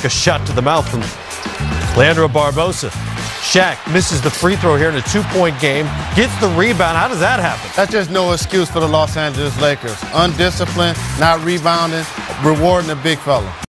risk a shot to the mouth from Leandro Barbosa. Shaq misses the free throw here in a 2-point game, gets the rebound. How does that happen? That's just no excuse for the Los Angeles Lakers. Undisciplined, not rebounding, rewarding the big fella.